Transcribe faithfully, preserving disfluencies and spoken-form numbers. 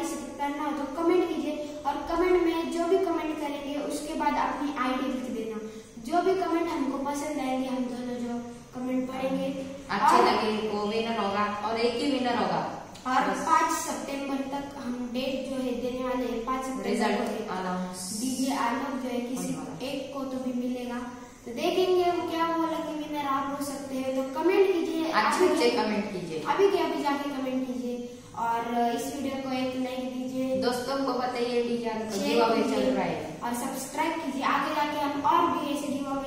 Participate करना हो तो कमेंट कीजिए और कमेंट में जो भी कमेंट करेंगे उसके बाद अपनी आईडी लिख देना। जो भी कमेंट हमको पसंद आएंगे हम दोनों जो कमेंट पढ़ेंगे, अच्छे लगे वो विनर होगा और एक ही विनर होगा। और पाँच सितंबर तक हम डेट जो है देने वाले हैं, पाँच सितंबर को डीजे आलोक जो है किसी एक को तो भी मिलेगा, तो देखेंगे हम क्या वो लकी विनर आप हो सकते हैं। तो कमेंट कीजिए, अच्छे अच्छे कमेंट कीजिए, अभी के अभी जाके कमेंट कीजिए और इस वीडियो को एक लाइक दीजिए, दोस्तों को बताइए डीजे चल रहा है और सब्सक्राइब कीजिए। आगे जाके हम और भी ऐसे